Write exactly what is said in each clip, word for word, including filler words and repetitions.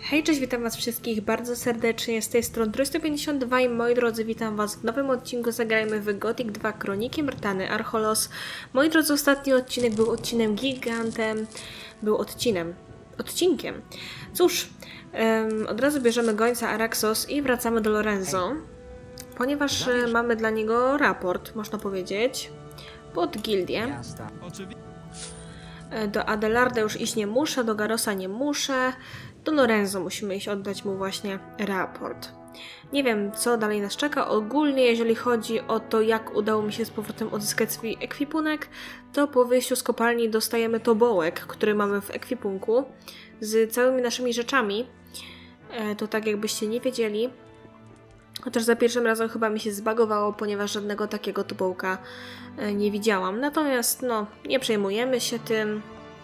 Hej, cześć, witam was wszystkich bardzo serdecznie, z tej strony Trójsto pięćdziesiąt dwa i moi drodzy, witam was w nowym odcinku. Zagrajmy w Gothic dwa Kroniki Myrtany Archolos. Moi drodzy, ostatni odcinek był odcinem gigantem, był odcinem, odcinkiem. Cóż, um, od razu bierzemy gońca Araxos i wracamy do Lorenzo, ponieważ e, mamy dla niego raport, można powiedzieć, pod gildię. E, do Adelarda już iść nie muszę, do Garrosa nie muszę. Do Lorenzo musimy iść oddać mu właśnie raport. Nie wiem, co dalej nas czeka. Ogólnie, jeżeli chodzi o to, jak udało mi się z powrotem odzyskać swój ekwipunek, to po wyjściu z kopalni dostajemy tobołek, który mamy w ekwipunku, z całymi naszymi rzeczami. E, to tak jakbyście nie wiedzieli. Chociaż za pierwszym razem chyba mi się zbagowało, ponieważ żadnego takiego tobołka e, nie widziałam. Natomiast, no, nie przejmujemy się tym.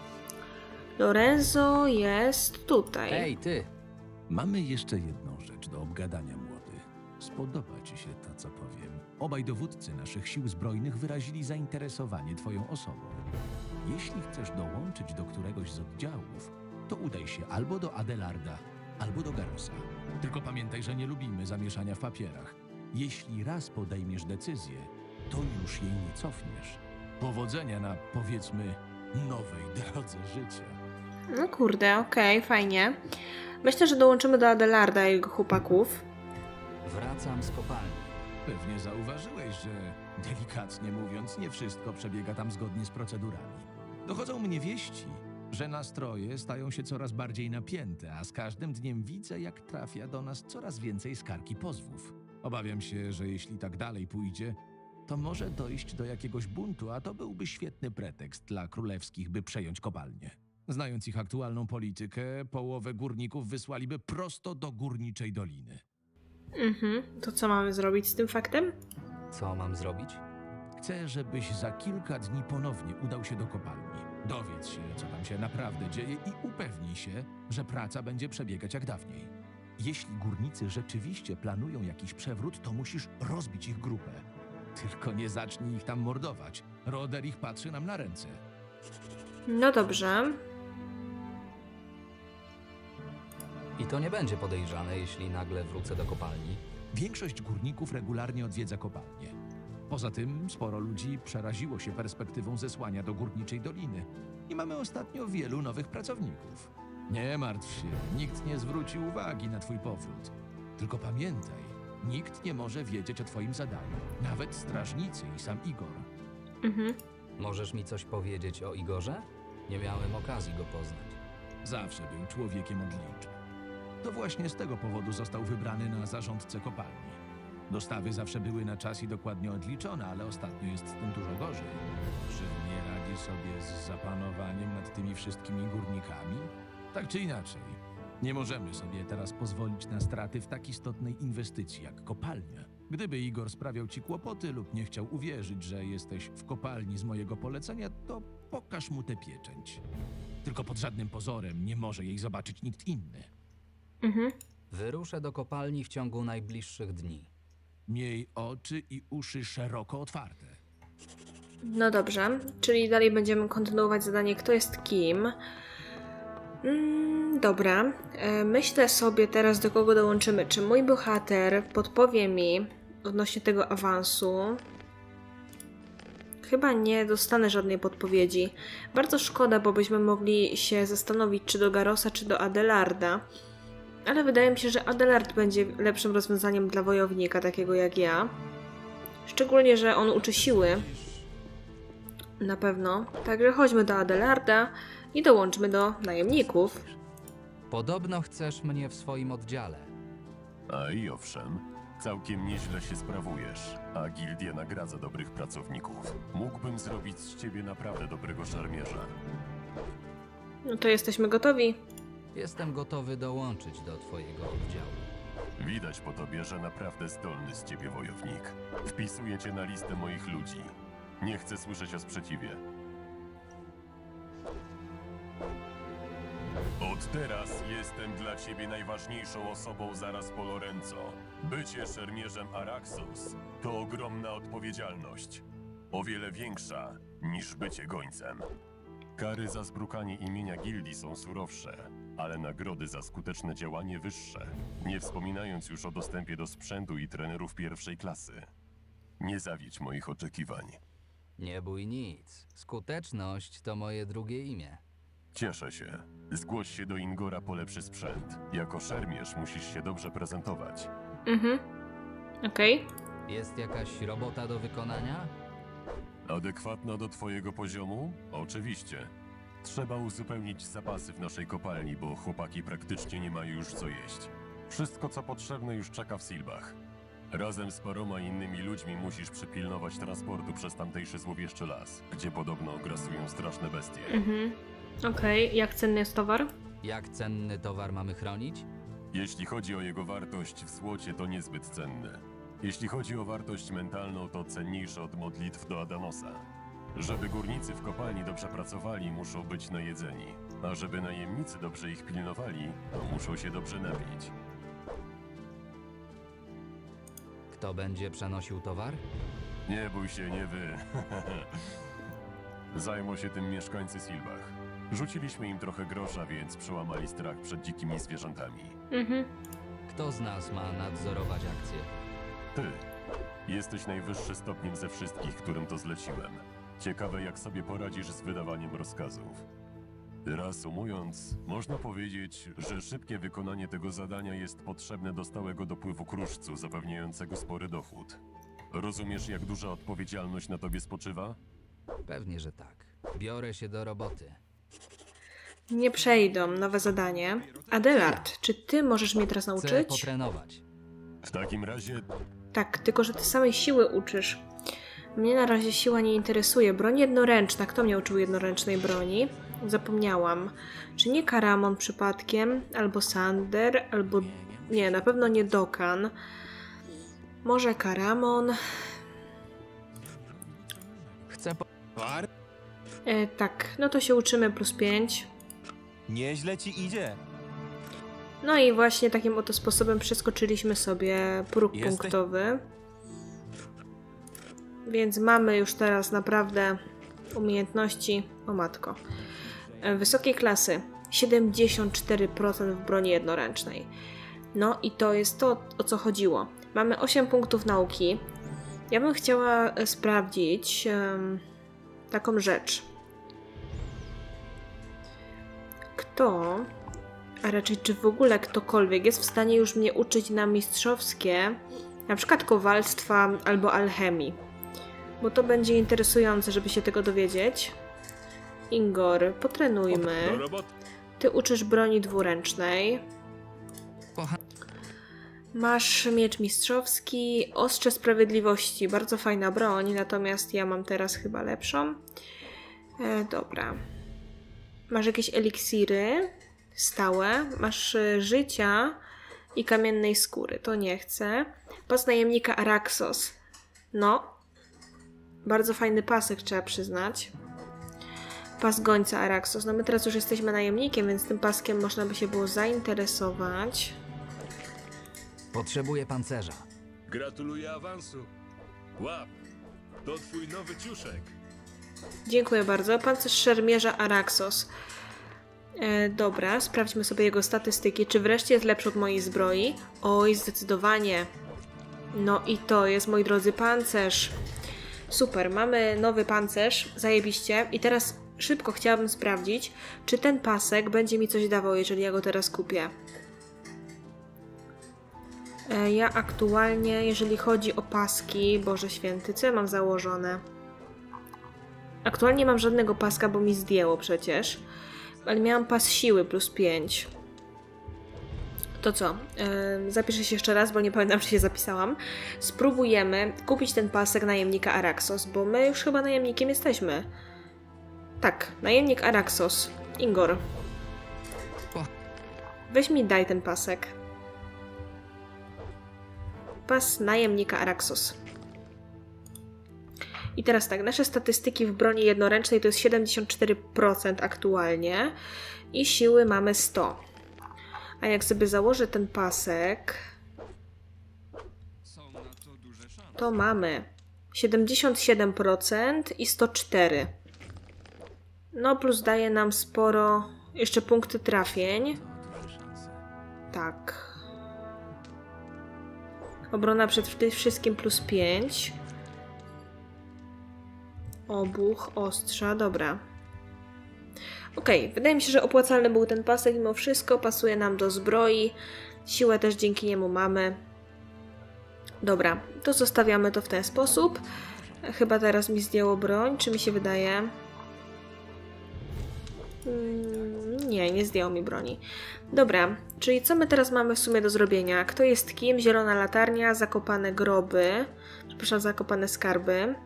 Lorenzo jest tutaj. Hej, ty! Mamy jeszcze jedną rzecz do obgadania, młody. Spodoba ci się to, co powiem. Obaj dowódcy naszych sił zbrojnych wyrazili zainteresowanie twoją osobą. Jeśli chcesz dołączyć do któregoś z oddziałów, to udaj się albo do Adelarda, albo do Garrosa. Tylko pamiętaj, że nie lubimy zamieszania w papierach. Jeśli raz podejmiesz decyzję, to już jej nie cofniesz. Powodzenia na, powiedzmy, nowej drodze życia. No kurde, okej, okay, fajnie. Myślę, że dołączymy do Adelarda i jego chłopaków. Wracam z kopalni. Pewnie zauważyłeś, że delikatnie mówiąc, nie wszystko przebiega tam zgodnie z procedurami. Dochodzą mnie wieści, że nastroje stają się coraz bardziej napięte, a z każdym dniem widzę, jak trafia do nas coraz więcej skarg i pozwów. Obawiam się, że jeśli tak dalej pójdzie, to może dojść do jakiegoś buntu, a to byłby świetny pretekst dla królewskich, by przejąć kopalnię. Znając ich aktualną politykę, połowę górników wysłaliby prosto do Górniczej Doliny. Mhm, to co mamy zrobić z tym faktem? Co mam zrobić? Chcę, żebyś za kilka dni ponownie udał się do kopalni. Dowiedz się, co tam się naprawdę dzieje i upewnij się, że praca będzie przebiegać jak dawniej. Jeśli górnicy rzeczywiście planują jakiś przewrót, to musisz rozbić ich grupę. Tylko nie zacznij ich tam mordować. Roderich patrzy nam na ręce. No dobrze. I to nie będzie podejrzane, jeśli nagle wrócę do kopalni. Większość górników regularnie odwiedza kopalnię. Poza tym sporo ludzi przeraziło się perspektywą zesłania do Górniczej Doliny i mamy ostatnio wielu nowych pracowników. Nie martw się, nikt nie zwróci uwagi na twój powrót. Tylko pamiętaj, nikt nie może wiedzieć o twoim zadaniu, nawet strażnicy i sam Igor. Mhm. Możesz mi coś powiedzieć o Igorze? Nie miałem okazji go poznać. Zawsze był człowiekiem od liczb. To właśnie z tego powodu został wybrany na zarządcę kopalni. Dostawy zawsze były na czas i dokładnie odliczone, ale ostatnio jest z tym dużo gorzej. Czy nie radzi sobie z zapanowaniem nad tymi wszystkimi górnikami? Tak czy inaczej, nie możemy sobie teraz pozwolić na straty w tak istotnej inwestycji jak kopalnia. Gdyby Igor sprawiał ci kłopoty lub nie chciał uwierzyć, że jesteś w kopalni z mojego polecenia, to pokaż mu tę pieczęć. Tylko pod żadnym pozorem nie może jej zobaczyć nikt inny. Mhm. Wyruszę do kopalni w ciągu najbliższych dni. Miej oczy i uszy szeroko otwarte. No dobrze, czyli dalej będziemy kontynuować zadanie Kto jest kim. Mm, dobra, e, myślę sobie teraz, do kogo dołączymy. Czy mój bohater podpowie mi odnośnie tego awansu? Chyba nie dostanę żadnej podpowiedzi. Bardzo szkoda, bo byśmy mogli się zastanowić, czy do Garrosa, czy do Adelarda. Ale wydaje mi się, że Adelard będzie lepszym rozwiązaniem dla wojownika, takiego jak ja. Szczególnie, że on uczy siły. Na pewno. Także chodźmy do Adelarda i dołączmy do najemników. Podobno chcesz mnie w swoim oddziale. A i owszem, całkiem nieźle się sprawujesz, a gildia nagradza dobrych pracowników. Mógłbym zrobić z ciebie naprawdę dobrego szermierza. No to jesteśmy gotowi. Jestem gotowy dołączyć do twojego oddziału. Widać po tobie, że naprawdę zdolny z ciebie wojownik. Wpisuję cię na listę moich ludzi. Nie chcę słyszeć o sprzeciwie. Od teraz jestem dla ciebie najważniejszą osobą zaraz po Lorenzo. Bycie szermierzem Araxos to ogromna odpowiedzialność. O wiele większa niż bycie gońcem. Kary za zbrukanie imienia gildii są surowsze. ale nagrody za skuteczne działanie wyższe, nie wspominając już o dostępie do sprzętu i trenerów pierwszej klasy. Nie zawiedź moich oczekiwań. Nie bój nic. Skuteczność to moje drugie imię. Cieszę się. Zgłoś się do Ingora po lepszy sprzęt. Jako szermierz musisz się dobrze prezentować. Mhm. Okej. Jest jakaś robota do wykonania? Adekwatna do twojego poziomu? Oczywiście. Trzeba uzupełnić zapasy w naszej kopalni, bo chłopaki praktycznie nie mają już co jeść. Wszystko, co potrzebne, już czeka w Silbach. Razem z paroma innymi ludźmi musisz przypilnować transportu przez tamtejszy złowieszczy las, gdzie podobno grasują straszne bestie. Mhm. Okej. Jak cenny jest towar? Jak cenny towar mamy chronić? Jeśli chodzi o jego wartość w złocie, to niezbyt cenne. Jeśli chodzi o wartość mentalną, to cenniejsze od modlitw do Adamosa. Żeby górnicy w kopalni dobrze pracowali, muszą być najedzeni. A żeby najemnicy dobrze ich pilnowali, to muszą się dobrze napić. Kto będzie przenosił towar? Nie bój się, nie wy. Zajmą się tym mieszkańcy Silbach. Rzuciliśmy im trochę grosza, więc przełamali strach przed dzikimi zwierzętami. Mhm. Kto z nas ma nadzorować akcję? Ty. Jesteś najwyższy stopniem ze wszystkich, którym to zleciłem. Ciekawe, jak sobie poradzisz z wydawaniem rozkazów. Reasumując, można powiedzieć, że szybkie wykonanie tego zadania jest potrzebne do stałego dopływu kruszcu, zapewniającego spory dochód. Rozumiesz, jak duża odpowiedzialność na tobie spoczywa? Pewnie, że tak. Biorę się do roboty. Nie przejdą. Nowe zadanie. Adelard, czy ty możesz mnie teraz Chcę nauczyć? potrenować. W takim razie Tak, tylko że ty samej siły uczysz. Mnie na razie siła nie interesuje. Broń jednoręczna. Kto mnie uczył jednoręcznej broni? Zapomniałam. Czy nie Karamon przypadkiem? Albo Sander? Albo... Nie, na pewno nie Dokkan. Może Karamon? Chcę po... E, tak, no to się uczymy plus pięć. Nieźle ci idzie. No i właśnie takim oto sposobem przeskoczyliśmy sobie próg Jesteś- punktowy. Więc mamy już teraz naprawdę umiejętności, o matko, e, wysokiej klasy. siedemdziesiąt cztery procent w broni jednoręcznej. No i to jest to, o co chodziło. Mamy osiem punktów nauki. Ja bym chciała e, sprawdzić em, taką rzecz. Kto, a raczej czy w ogóle ktokolwiek jest w stanie już mnie uczyć na mistrzowskie, na przykład kowalstwa albo alchemii. Bo to będzie interesujące, żeby się tego dowiedzieć. Ingor, potrenujmy. Ty uczysz broni dwuręcznej. Kocha- Masz miecz mistrzowski, ostrze sprawiedliwości. Bardzo fajna broń, natomiast ja mam teraz chyba lepszą. E, dobra. Masz jakieś eliksiry stałe. Masz e, życia i kamiennej skóry. To nie chcę. Pas najemnika Araxos. No. Bardzo fajny pasek, trzeba przyznać. Pas gońca Araxos. No my teraz już jesteśmy najemnikiem, więc tym paskiem można by się było zainteresować. Potrzebuję pancerza. Gratuluję awansu. Łap, to twój nowy ciuszek. Dziękuję bardzo. Pancerz szermierza Araxos. E, dobra, sprawdźmy sobie jego statystyki. Czy wreszcie jest lepszy od mojej zbroi? Oj, zdecydowanie. No i to jest, moi drodzy, pancerz. Super, mamy nowy pancerz. Zajebiście. I teraz szybko chciałabym sprawdzić, czy ten pasek będzie mi coś dawał, jeżeli ja go teraz kupię. E, ja aktualnie, jeżeli chodzi o paski, Boże Święty, co ja mam założone? Aktualnie nie mam żadnego paska, bo mi zdjęło przecież. Ale miałam pas siły plus pięć. To co? Yy, zapiszę się jeszcze raz, bo nie pamiętam, czy się zapisałam. Spróbujemy kupić ten pasek najemnika Araxos, bo my już chyba najemnikiem jesteśmy. Tak, najemnik Araxos. Ingor. Weź mi daj ten pasek. Pas najemnika Araxos. I teraz tak, nasze statystyki w broni jednoręcznej to jest siedemdziesiąt cztery procent aktualnie i siły mamy sto. A jak sobie założę ten pasek, to mamy siedemdziesiąt siedem procent i sto cztery. No plus daje nam sporo Jeszcze punkty trafień. Tak. Obrona przed wszystkim plus pięć. Obuch, ostrza, dobra. Okej, okay, wydaje mi się, że opłacalny był ten pasek mimo wszystko. Pasuje nam do zbroi. Siłę też dzięki niemu mamy. Dobra, to zostawiamy to w ten sposób. Chyba teraz mi zdjęło broń, czy mi się wydaje? Hmm, nie, nie zdjęło mi broni. Dobra, czyli co my teraz mamy w sumie do zrobienia? Kto jest kim? Zielona latarnia, zakopane groby. Przepraszam, zakopane skarby.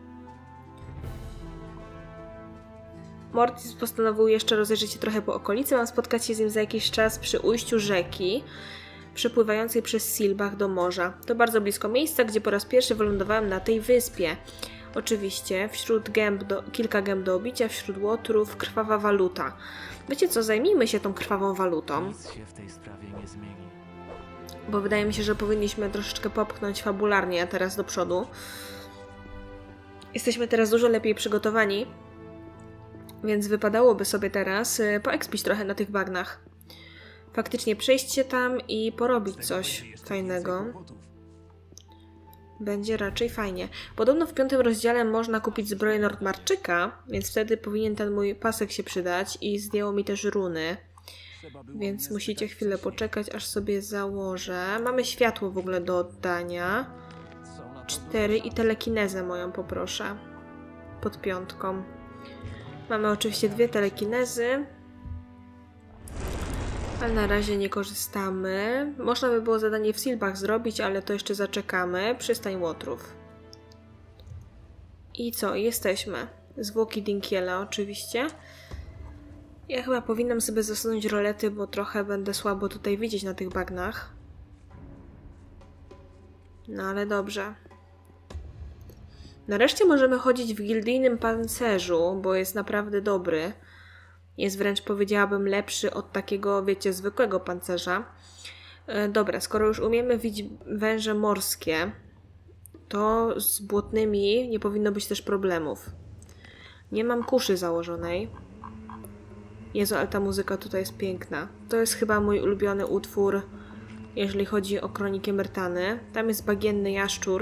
Mortis postanowił jeszcze rozejrzeć się trochę po okolicy. Mam spotkać się z nim za jakiś czas przy ujściu rzeki przepływającej przez Silbach do morza. To bardzo blisko miejsca, gdzie po raz pierwszy wylądowałem na tej wyspie. Oczywiście, wśród gęb do, kilka gęb do obicia, wśród łotrów, krwawa waluta. Wiecie co, zajmijmy się tą krwawą walutą. Nic się w tej sprawie nie zmieni. Bo wydaje mi się, że powinniśmy troszeczkę popchnąć fabularnie teraz do przodu. Jesteśmy teraz dużo lepiej przygotowani, więc wypadałoby sobie teraz poekspić trochę na tych bagnach. Faktycznie przejść się tam i porobić coś fajnego. Będzie raczej fajnie. Podobno w piątym rozdziale można kupić zbroję Nordmarczyka, więc wtedy powinien ten mój pasek się przydać i zdjęło mi też runy. Więc musicie chwilę poczekać, aż sobie założę. Mamy światło w ogóle do oddania. Cztery i telekinezę moją poproszę. Pod piątką. Mamy oczywiście dwie telekinezy. Ale na razie nie korzystamy. Można by było zadanie w Silbach zrobić, ale to jeszcze zaczekamy. Przystań łotrów. I co? Jesteśmy. Zwłoki Dinkiela oczywiście. Ja chyba powinnam sobie zasunąć rolety, bo trochę będę słabo tutaj widzieć na tych bagnach. No ale dobrze. Nareszcie możemy chodzić w gildyjnym pancerzu, bo jest naprawdę dobry. Jest wręcz, powiedziałabym, lepszy od takiego, wiecie, zwykłego pancerza. E, dobra, skoro już umiemy widzieć węże morskie, to z błotnymi nie powinno być też problemów. Nie mam kuszy założonej. Jezu, ale ta muzyka tutaj jest piękna. To jest chyba mój ulubiony utwór, jeżeli chodzi o Kronikę Myrtany. Tam jest bagienny jaszczur.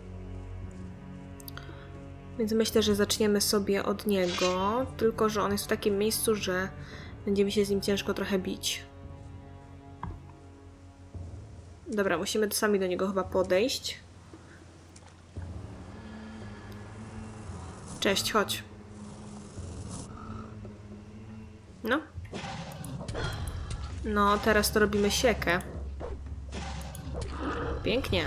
Więc myślę, że zaczniemy sobie od niego, tylko że on jest w takim miejscu, że będzie mi się z nim ciężko trochę bić. Dobra, musimy sami do niego chyba podejść. Cześć, chodź. No. No, teraz to robimy siekę. Pięknie.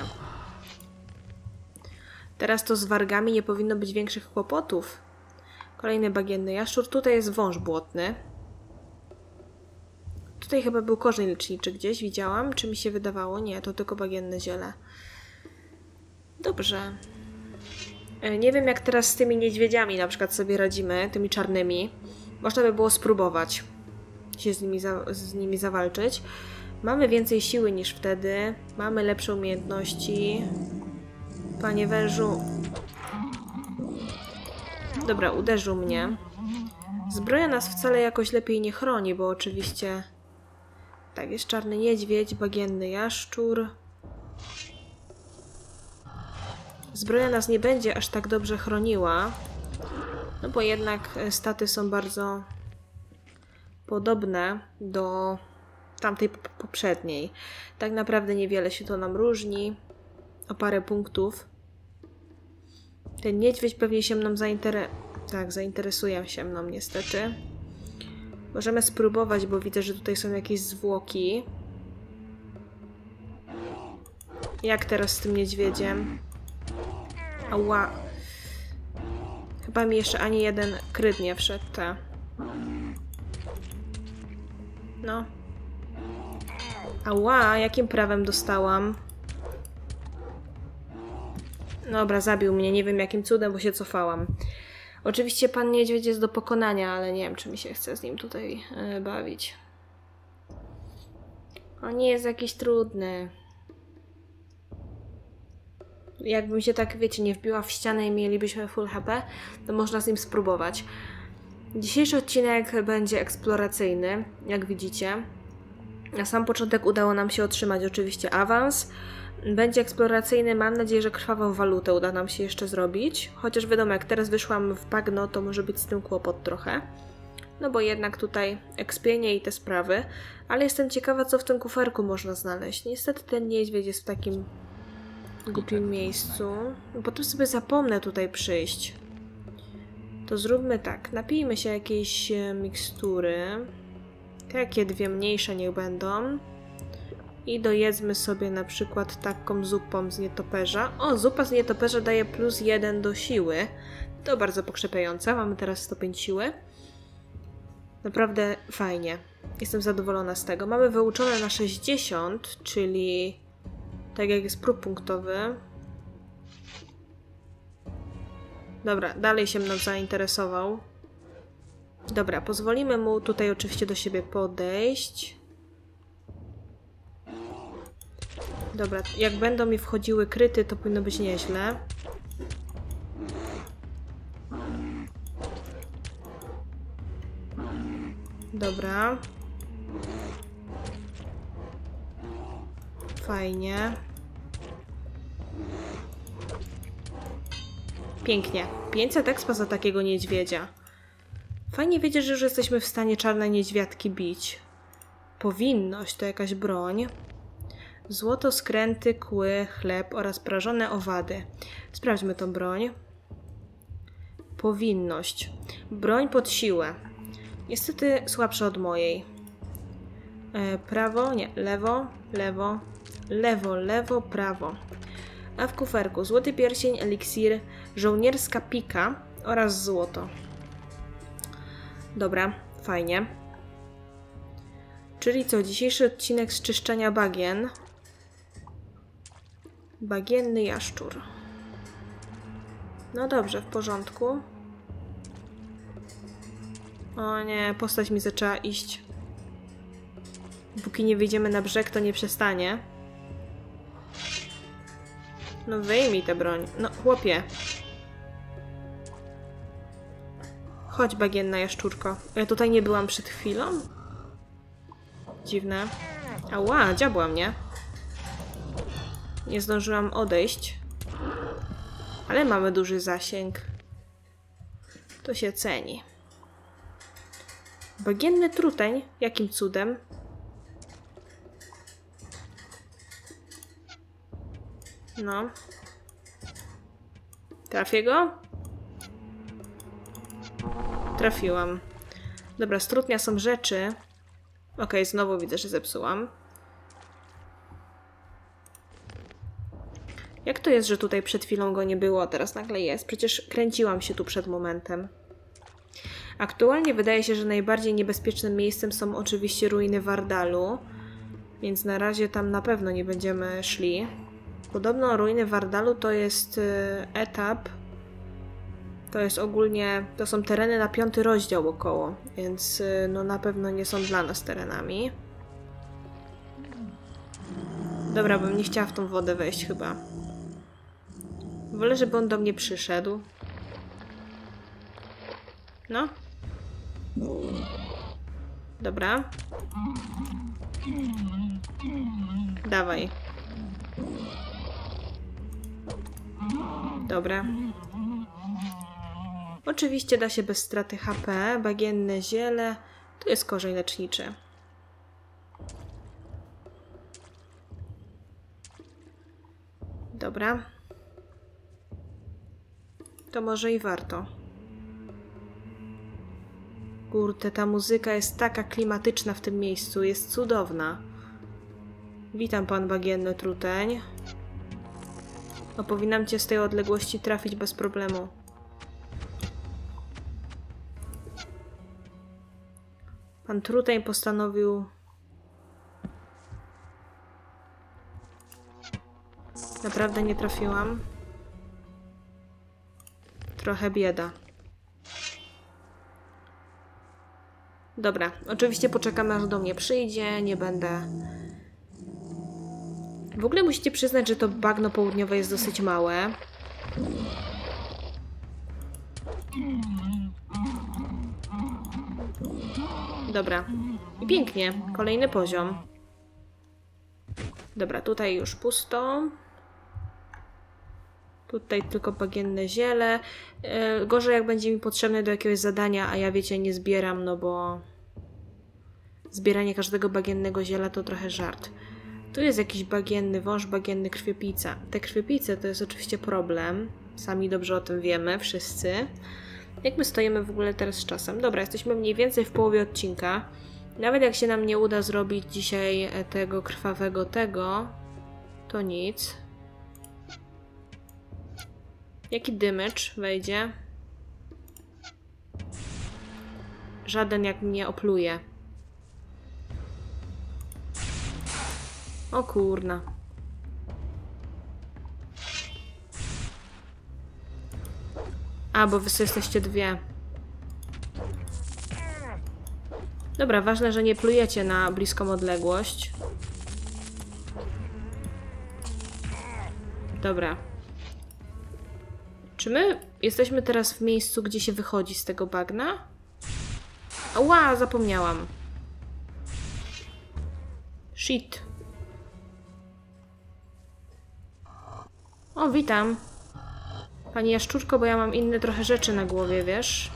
Teraz to z wargami nie powinno być większych kłopotów. Kolejny bagienny jaszczur. Tutaj jest wąż błotny. Tutaj chyba był korzeń leczniczy gdzieś, widziałam. Czy mi się wydawało? Nie, to tylko bagienne ziele. Dobrze. Nie wiem, jak teraz z tymi niedźwiedziami na przykład sobie radzimy, tymi czarnymi. Można by było spróbować się z nimi, za z nimi zawalczyć. Mamy więcej siły niż wtedy. Mamy lepsze umiejętności. Panie wężu. Dobra, uderzył mnie. Zbroja nas wcale jakoś lepiej nie chroni, bo oczywiście... Tak, jest czarny niedźwiedź, bagienny jaszczur. Zbroja nas nie będzie aż tak dobrze chroniła. No bo jednak staty są bardzo podobne do tamtej poprzedniej. Tak naprawdę niewiele się to nam różni. O parę punktów. Ten niedźwiedź pewnie się mną zainteresuje. Tak, zainteresuje się mną niestety. Możemy spróbować, bo widzę, że tutaj są jakieś zwłoki. Jak teraz z tym niedźwiedziem? Ała. Chyba mi jeszcze ani jeden kryt nie wszedł. Ta. No. Ała, jakim prawem dostałam? Dobra, zabił mnie. Nie wiem jakim cudem, bo się cofałam. Oczywiście pan niedźwiedź jest do pokonania, ale nie wiem, czy mi się chce z nim tutaj yy, bawić. On nie jest jakiś trudny. Jakbym się tak, wiecie, nie wbiła w ścianę i mielibyśmy full H P, to można z nim spróbować. Dzisiejszy odcinek będzie eksploracyjny, jak widzicie. Na sam początek udało nam się otrzymać oczywiście awans. Będzie eksploracyjny, mam nadzieję, że krwawą walutę uda nam się jeszcze zrobić. Chociaż wiadomo, jak teraz wyszłam w bagno, to może być z tym kłopot trochę. No bo jednak tutaj ekspienie i te sprawy. Ale jestem ciekawa, co w tym kuferku można znaleźć. Niestety ten niedźwiedź jest w takim głupim miejscu. Potem sobie zapomnę tutaj przyjść. To zróbmy tak. Napijmy się jakiejś mikstury. Takie dwie mniejsze niech będą. I dojedzmy sobie na przykład taką zupą z nietoperza. O, zupa z nietoperza daje plus jeden do siły. To bardzo pokrzepiające. Mamy teraz stopień siły. Naprawdę fajnie. Jestem zadowolona z tego. Mamy wyuczone na sześćdziesiąt, czyli tak jak jest próg punktowy. Dobra, dalej się mną zainteresował. Dobra, pozwolimy mu tutaj oczywiście do siebie podejść. Dobra, jak będą mi wchodziły kryty, to powinno być nieźle. Dobra. Fajnie. Pięknie. pięćset expa za takiego niedźwiedzia. Fajnie wiedzieć, że już jesteśmy w stanie czarne niedźwiadki bić. Powinność to jakaś broń. Złoto, skręty, kły, chleb oraz prażone owady. Sprawdźmy tą broń. Powinność. Broń pod siłę. Niestety słabsza od mojej. E, prawo, nie, lewo, lewo, lewo, lewo, prawo. A w kuferku złoty pierścień, eliksir, żołnierska pika oraz złoto. Dobra, fajnie. Czyli co, dzisiejszy odcinek z czyszczenia bagien. Bagienny jaszczur. No dobrze, w porządku. O nie, postać mi zaczęła iść. Póki nie wyjdziemy na brzeg, to nie przestanie. No wyjmij tę broń. No chłopie. Chodź, bagienna jaszczurko. Ja tutaj nie byłam przed chwilą? Dziwne. Ała, dziabła mnie. Nie zdążyłam odejść. Ale mamy duży zasięg. To się ceni. Bagienny truteń? Jakim cudem? No. Trafię go? Trafiłam. Dobra, z trutnia są rzeczy. Okej, okay, znowu widzę, że zepsułam. Jak to jest, że tutaj przed chwilą go nie było, a teraz nagle jest? Przecież kręciłam się tu przed momentem. Aktualnie wydaje się, że najbardziej niebezpiecznym miejscem są oczywiście ruiny Wardalu. Więc na razie tam na pewno nie będziemy szli. Podobno ruiny Wardalu to jest etap. To jest ogólnie, to są tereny na piąty rozdział około, więc no na pewno nie są dla nas terenami. Dobra, bym nie chciała w tą wodę wejść chyba. Wolę, żeby on do mnie przyszedł. No. Dobra. Dawaj. Dobra. Oczywiście da się bez straty H P. Bagienne ziele. Tu jest korzeń leczniczy. Dobra. To może i warto. Kurde, ta muzyka jest taka klimatyczna w tym miejscu. Jest cudowna. Witam, pan bagienny truteń. O, powinnam cię z tej odległości trafić bez problemu. Pan truteń postanowił... Naprawdę nie trafiłam. Trochę bieda. Dobra, oczywiście poczekamy, aż do mnie przyjdzie. Nie będę... W ogóle musicie przyznać, że to bagno południowe jest dosyć małe. Dobra. I pięknie. Kolejny poziom. Dobra, tutaj już pusto. Tutaj tylko bagienne ziele. Yy, gorzej jak będzie mi potrzebne do jakiegoś zadania, a ja wiecie, nie zbieram, no bo zbieranie każdego bagiennego ziela to trochę żart. Tu jest jakiś bagienny wąż, bagienny krwiopica. Te krwiopice to jest oczywiście problem. Sami dobrze o tym wiemy, wszyscy. Jak my stoimy w ogóle teraz z czasem? Dobra, jesteśmy mniej więcej w połowie odcinka. Nawet jak się nam nie uda zrobić dzisiaj tego krwawego tego, to nic. Jaki dymycz wejdzie? Żaden jak mnie opluje. O kurna. A, bo wy sobie jesteście dwie. Dobra, ważne, że nie plujecie na bliską odległość. Dobra. Czy my jesteśmy teraz w miejscu, gdzie się wychodzi z tego bagna? Ła, zapomniałam. Shit. O, witam. Pani jaszczurko, bo ja mam inne trochę rzeczy na głowie, wiesz?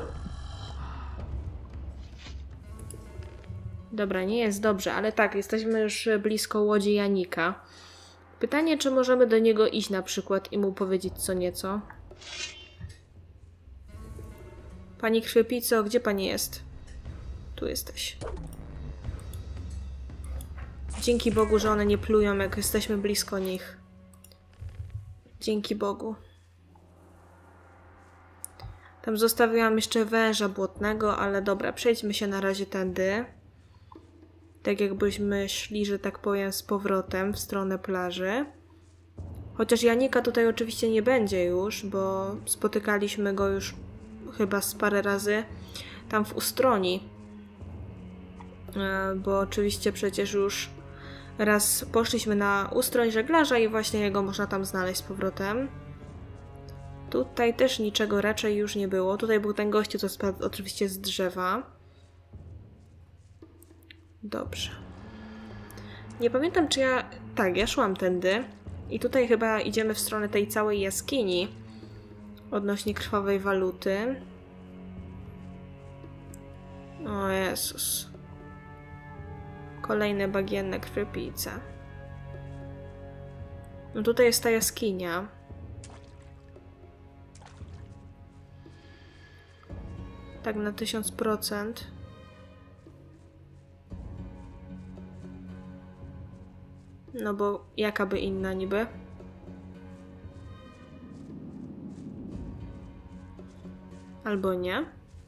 Dobra, nie jest dobrze, ale tak, jesteśmy już blisko łodzi Janika. Pytanie, czy możemy do niego iść na przykład i mu powiedzieć co nieco? Pani krwiopico, gdzie pani jest? Tu jesteś. Dzięki Bogu, że one nie plują, jak jesteśmy blisko nich. Dzięki Bogu. Tam zostawiłam jeszcze węża błotnego, ale dobra, przejdźmy się na razie tędy. Tak jakbyśmy szli, że tak powiem, z powrotem w stronę plaży. Chociaż Janika tutaj oczywiście nie będzie już, bo spotykaliśmy go już chyba z parę razy tam w Ustroni. Bo oczywiście przecież już raz poszliśmy na Ustroń żeglarza i właśnie jego można tam znaleźć z powrotem. Tutaj też niczego raczej już nie było. Tutaj był ten gościu, co spadł oczywiście z drzewa. Dobrze. Nie pamiętam, czy ja... Tak, ja szłam tędy. I tutaj chyba idziemy w stronę tej całej jaskini. Odnośnie krwawej waluty. O Jezus. Kolejne bagienne krwiopice. No tutaj jest ta jaskinia. Tak na tysiąc procent. No bo jaka by inna niby? Albo nie?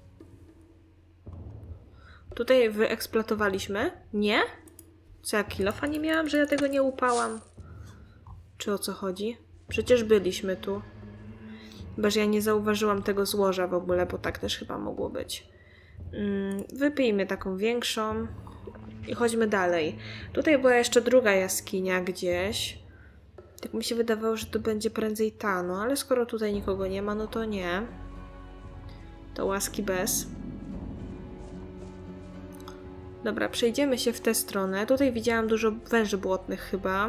Tutaj wyeksploatowaliśmy? Nie? Co ja kilofa nie miałam, że ja tego nie upałam? Czy o co chodzi? Przecież byliśmy tu. Chyba, że ja nie zauważyłam tego złoża w ogóle, bo tak też chyba mogło być. Mm, wypijmy taką większą i chodźmy dalej. Tutaj była jeszcze druga jaskinia gdzieś. Tak mi się wydawało, że to będzie prędzej ta, no ale skoro tutaj nikogo nie ma, no to nie. To łaski bez. Dobra, przejdziemy się w tę stronę. Tutaj widziałam dużo węży błotnych chyba.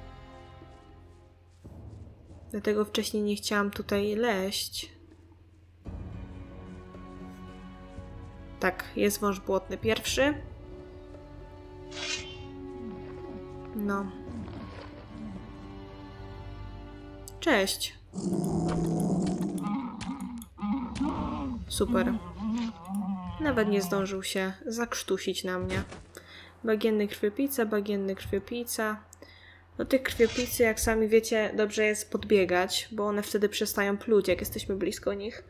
Dlatego wcześniej nie chciałam tutaj leść. Tak, jest wąż błotny pierwszy. No. Cześć. Super. Nawet nie zdążył się zakrztusić na mnie. Bagienny krwiopica, bagienny krwiopica. Do tych krwiopicy, jak sami wiecie, dobrze jest podbiegać, bo one wtedy przestają pluć, jak jesteśmy blisko nich.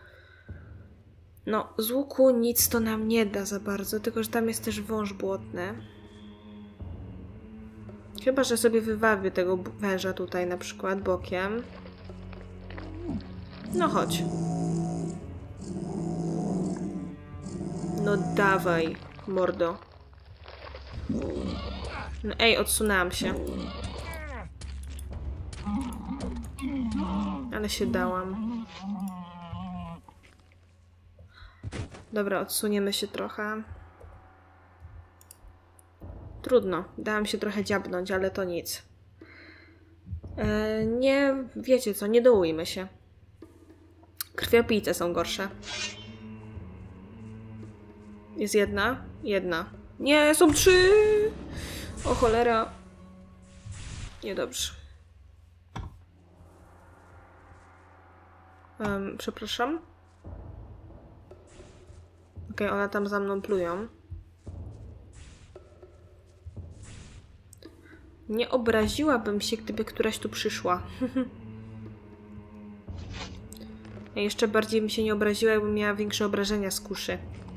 No, z łuku nic to nam nie da za bardzo, tylko że tam jest też wąż błotny. Chyba że sobie wywabię tego węża tutaj na przykład bokiem. No chodź. No dawaj, mordo. No ej, odsunęłam się. Ale się dałam. Dobra, odsuniemy się trochę. trudno. Dałam się trochę dziabnąć, ale to nic. E, nie, wiecie co, nie dołujmy się. Krwiopijce są gorsze. Jest jedna? Jedna. Nie, są trzy! O cholera. Niedobrze. Um, przepraszam. Okej, okay, one tam za mną plują. Nie obraziłabym się, gdyby któraś tu przyszła. Ja jeszcze bardziej bym się nie obraziła, jakbym miała większe obrażenia z kuszy.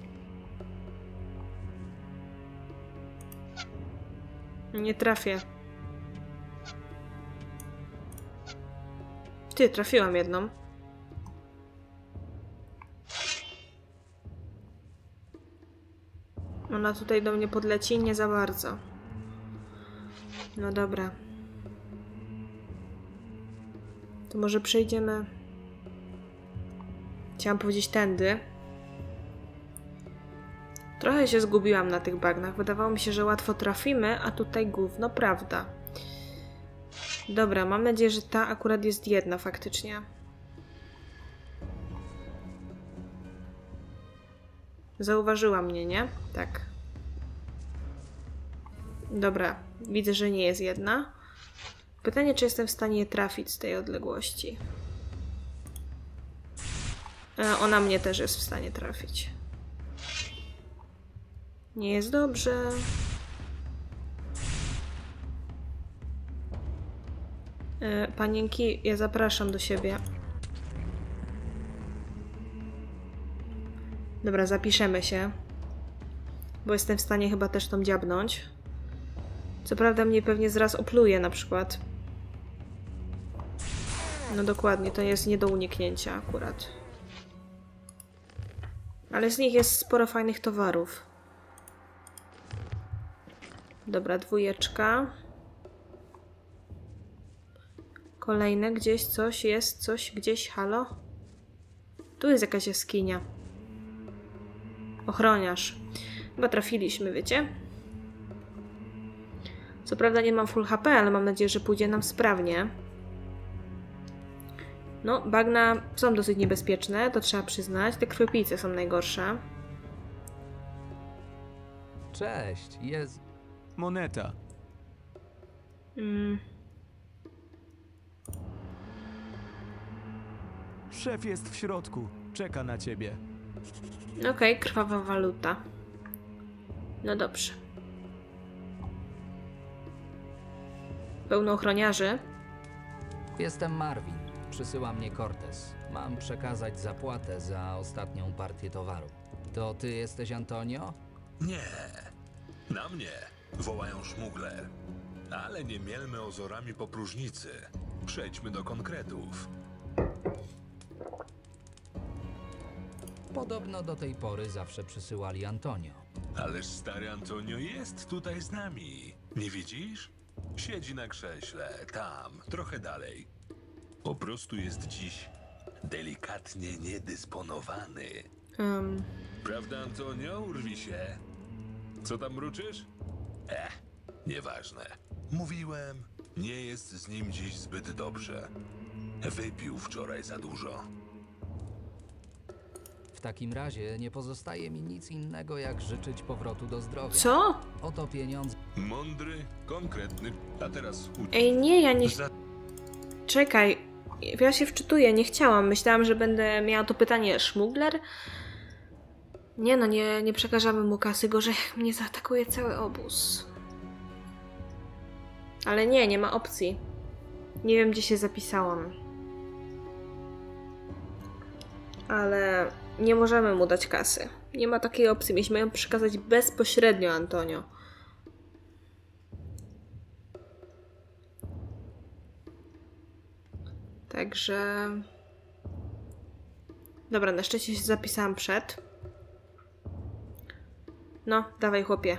Nie trafię. Ty, trafiłam jedną. Ona tutaj do mnie podleci? Nie za bardzo. No dobra. To może przejdziemy... Chciałam powiedzieć tędy. Trochę się zgubiłam na tych bagnach. Wydawało mi się, że łatwo trafimy, a tutaj gówno prawda. Dobra, mam nadzieję, że ta akurat jest jedna faktycznie. Zauważyła mnie, nie? Tak. Dobra, widzę, że nie jest jedna. Pytanie, czy jestem w stanie je trafić z tej odległości. E, ona mnie też jest w stanie trafić. Nie jest dobrze. E, panienki, ja zapraszam do siebie. Dobra, zapiszemy się. Bo jestem w stanie chyba też tą dziabnąć. Co prawda mnie pewnie zaraz opluje na przykład. No dokładnie, to jest nie do uniknięcia akurat. Ale z nich jest sporo fajnych towarów. Dobra, dwójeczka. Kolejne, gdzieś coś jest, coś gdzieś, halo? Tu jest jakaś jaskinia. Ochroniarz. Chyba trafiliśmy, wiecie? Co prawda nie mam full H P, ale mam nadzieję, że pójdzie nam sprawnie. No, bagna są dosyć niebezpieczne, to trzeba przyznać. Te krwiopijce są najgorsze. Cześć, jest... Moneta. Mm. Szef jest w środku. Czeka na ciebie. Okej, okay, krwawa waluta. No dobrze. Pełno ochroniarzy. Jestem Marvin. Przysyła mnie Cortez. Mam przekazać zapłatę za ostatnią partię towaru. To ty jesteś Antonio? Nie, na mnie wołają szmugler. Ale nie mielmy ozorami po próżnicy. Przejdźmy do konkretów. Podobno do tej pory zawsze przysyłali Antonio. Ależ stary Antonio jest tutaj z nami. Nie widzisz? Siedzi na krześle, tam, trochę dalej. Po prostu jest dziś delikatnie niedysponowany. Um. Prawda, Antonio? Urwi się. Co tam mruczysz? Eh, nieważne. Mówiłem, nie jest z nim dziś zbyt dobrze. Wypił wczoraj za dużo. W takim razie nie pozostaje mi nic innego, jak życzyć powrotu do zdrowia. Co? Oto pieniądze. Mądry, konkretny, a teraz uciekł. Ej, nie, ja nie... Za... Czekaj. Ja się wczytuję, nie chciałam. Myślałam, że będę miała to pytanie szmugler. Nie no, nie, nie przekażemy mu kasy. Gorzej jak mnie zaatakuje cały obóz. Ale nie, nie ma opcji. Nie wiem, gdzie się zapisałam. Ale nie możemy mu dać kasy. Nie ma takiej opcji. Mieliśmy ją przekazać bezpośrednio, Antonio. Także... Dobra, na szczęście się zapisałam przed. No, dawaj chłopie.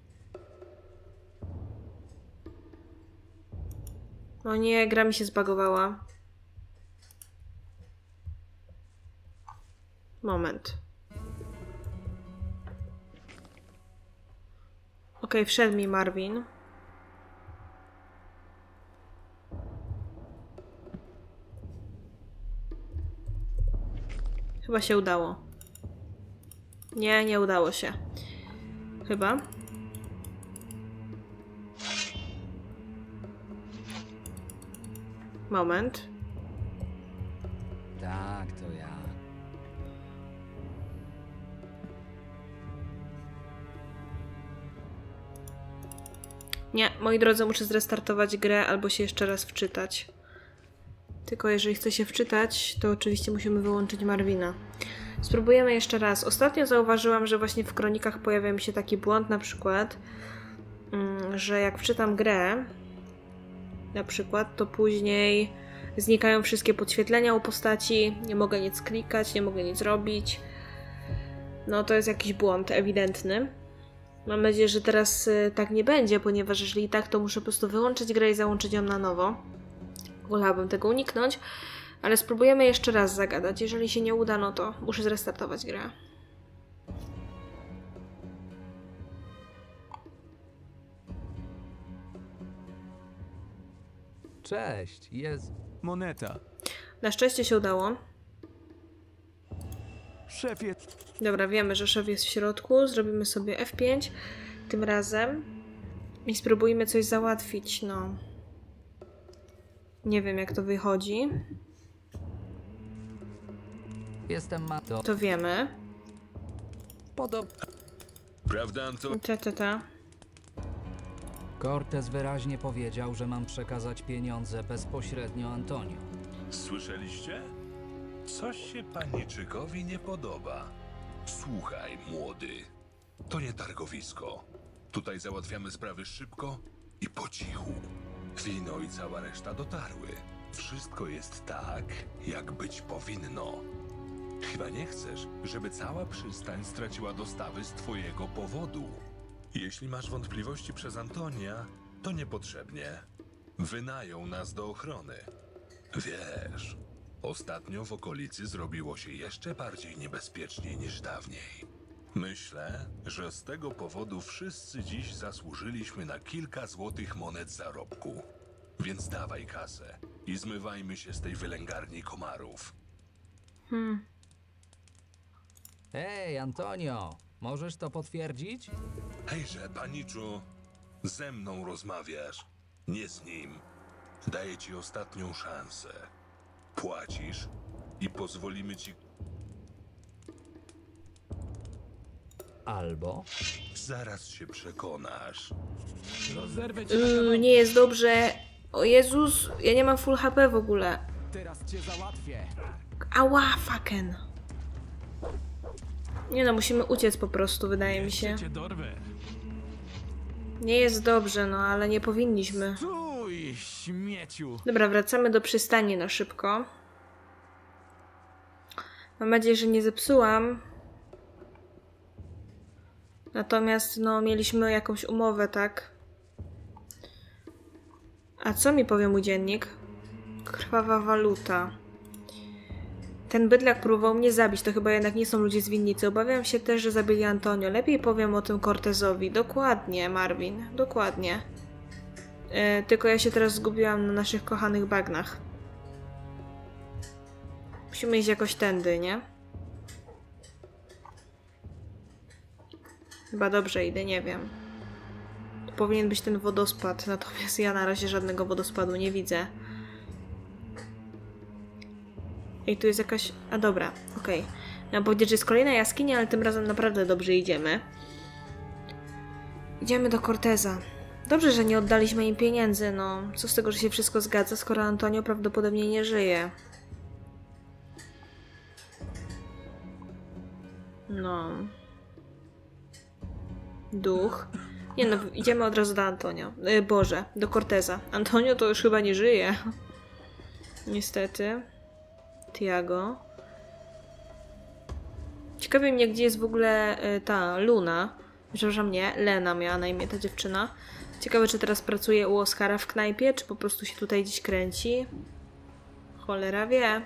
O nie, gra mi się zbagowała. Moment. Okej, Okej, wszedł mi Marvin. Chyba się udało. Nie, nie udało się. Chyba. Moment. Tak, to ja. Nie, moi drodzy, muszę zrestartować grę albo się jeszcze raz wczytać. Tylko jeżeli chcę się wczytać, to oczywiście musimy wyłączyć Marvina. Spróbujemy jeszcze raz. Ostatnio zauważyłam, że właśnie w kronikach pojawia mi się taki błąd na przykład, że jak wczytam grę, na przykład, to później znikają wszystkie podświetlenia u postaci, nie mogę nic klikać, nie mogę nic robić. No to jest jakiś błąd ewidentny. Mam nadzieję, że teraz y, tak nie będzie, ponieważ jeżeli tak, to muszę po prostu wyłączyć grę i załączyć ją na nowo. Wolałabym tego uniknąć, ale spróbujemy jeszcze raz zagadać. Jeżeli się nie uda, no to muszę zrestartować grę. Cześć, jest... Moneta. Na szczęście się udało. Szefie, Dobra, wiemy, że szef jest w środku. Zrobimy sobie F pięć tym razem i spróbujmy coś załatwić, no. Nie wiem, jak to wychodzi. Jestem ma... To... To wiemy. Podob... Prawda, Antonio? Ta, ta, ta. Cortez wyraźnie powiedział, że mam przekazać pieniądze bezpośrednio Antonio. Słyszeliście? Coś się paniczykowi nie podoba. Słuchaj, młody. To nie targowisko. Tutaj załatwiamy sprawy szybko i po cichu. Wino i cała reszta dotarły. Wszystko jest tak, jak być powinno. Chyba nie chcesz, żeby cała przystań straciła dostawy z twojego powodu. Jeśli masz wątpliwości przez Antonia, to niepotrzebnie. Wynają nas do ochrony. Wiesz, ostatnio w okolicy zrobiło się jeszcze bardziej niebezpiecznie niż dawniej. Myślę, że z tego powodu wszyscy dziś zasłużyliśmy na kilka złotych monet zarobku. Więc dawaj kasę i zmywajmy się z tej wylęgarni komarów. Hmm. Hej, Antonio, możesz to potwierdzić? Hejże, paniczu, ze mną rozmawiasz, nie z nim. Daję ci ostatnią szansę. Płacisz i pozwolimy ci... Albo... Zaraz się przekonasz. rozerwę cię Yy, nie jest dobrze. O Jezus, ja nie mam full H P w ogóle. teraz cię załatwię. Ała, fucken. Nie no, musimy uciec po prostu, wydaje mi się. Cię dorwę. Nie jest dobrze, no ale nie powinniśmy. Stój, śmieciu. Dobra, wracamy do przystani na szybko. Mam nadzieję, że nie zepsułam. Natomiast, no, mieliśmy jakąś umowę, tak? A co mi powie mój dziennik? Krwawa waluta. Ten bydlak próbował mnie zabić, to chyba jednak nie są ludzie z winnicy. Obawiam się też, że zabili Antonio. Lepiej powiem o tym Cortezowi. Dokładnie, Marvin. Dokładnie. Yy, tylko ja się teraz zgubiłam na naszych kochanych bagnach. Musimy iść jakoś tędy, nie? Chyba dobrze idę, nie wiem. To powinien być ten wodospad, natomiast ja na razie żadnego wodospadu nie widzę. Ej, tu jest jakaś... A dobra, okej. Okay. Miałam powiedzieć, że jest kolejna jaskinia, ale tym razem naprawdę dobrze idziemy. Idziemy do Corteza. Dobrze, że nie oddaliśmy im pieniędzy, no. Co z tego, że się wszystko zgadza, skoro Antonio prawdopodobnie nie żyje. No... Duch. Nie no, idziemy od razu do Antonio. Yy, Boże, do Corteza. Antonio to już chyba nie żyje. Niestety. Tiago. Ciekawi mnie, gdzie jest w ogóle yy, ta Luna. Przepraszam, nie. Lena miała na imię ta dziewczyna. Ciekawe, czy teraz pracuje u Oskara w knajpie, czy po prostu się tutaj gdzieś kręci. Cholera wie.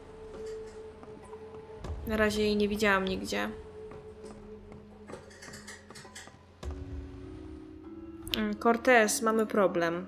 Na razie jej nie widziałam nigdzie. Cortez, mamy problem.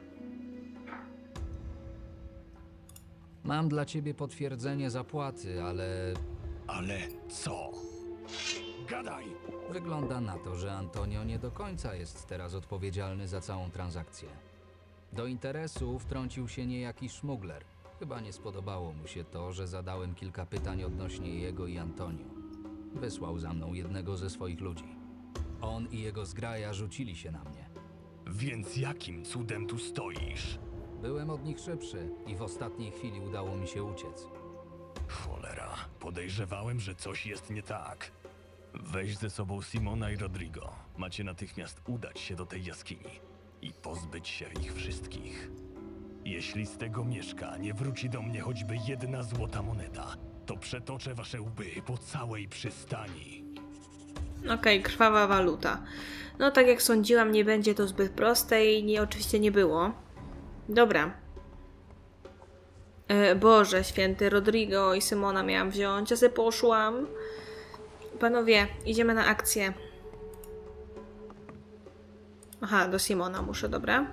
Mam dla ciebie potwierdzenie zapłaty, ale Ale co? Gadaj! wygląda na to, że Antonio nie do końca jest teraz odpowiedzialny za całą transakcję. Do interesu wtrącił się niejaki szmugler. Chyba nie spodobało mu się to, że zadałem kilka pytań odnośnie jego i Antonio. Wysłał za mną jednego ze swoich ludzi. On i jego zgraja rzucili się na mnie. Więc jakim cudem tu stoisz? Byłem od nich szybszy i w ostatniej chwili udało mi się uciec. Cholera, podejrzewałem, że coś jest nie tak. Weź ze sobą Simona i Rodrigo. Macie natychmiast udać się do tej jaskini i pozbyć się ich wszystkich. Jeśli z tego mieszka nie wróci do mnie choćby jedna złota moneta, to przetoczę wasze łby po całej przystani. Okej, okay, krwawa waluta. No tak jak sądziłam, nie będzie to zbyt proste i nie, oczywiście nie było. Dobra. E, Boże święty, Rodrigo i Simona miałam wziąć, ja sobie poszłam. Panowie, idziemy na akcję. Aha, do Simona muszę, dobra?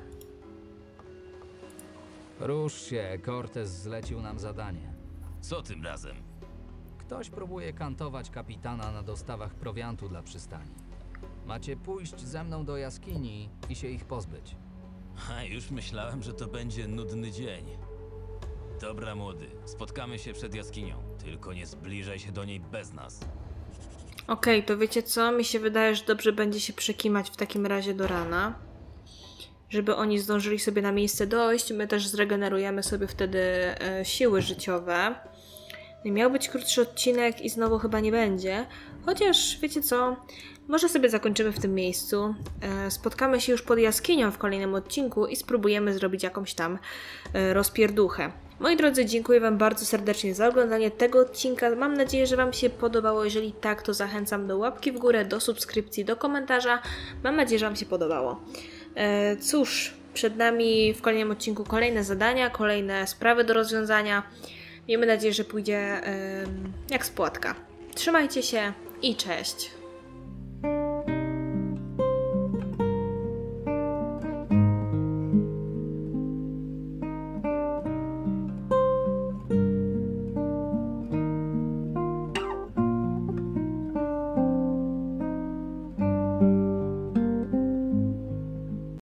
Rusz się, Cortez zlecił nam zadanie. Co tym razem? Ktoś próbuje kantować kapitana na dostawach prowiantu dla przystani. Macie pójść ze mną do jaskini i się ich pozbyć. A już myślałem, że to będzie nudny dzień. Dobra, młody, spotkamy się przed jaskinią. Tylko nie zbliżaj się do niej bez nas. Okej, okay, to wiecie co? Mi się wydaje, że dobrze będzie się przekimać w takim razie do rana. Żeby oni zdążyli sobie na miejsce dojść. My też zregenerujemy sobie wtedy e, siły życiowe. Miał być krótszy odcinek i znowu chyba nie będzie. Chociaż, wiecie co? Może sobie zakończymy w tym miejscu. E, spotkamy się już pod jaskinią w kolejnym odcinku i spróbujemy zrobić jakąś tam e, rozpierduchę. Moi drodzy, dziękuję Wam bardzo serdecznie za oglądanie tego odcinka. Mam nadzieję, że Wam się podobało. Jeżeli tak, to zachęcam do łapki w górę, do subskrypcji, do komentarza. Mam nadzieję, że Wam się podobało. E, cóż, przed nami w kolejnym odcinku kolejne zadania, kolejne sprawy do rozwiązania. Miejmy nadzieję, że pójdzie e, jak z płatka. Trzymajcie się i cześć!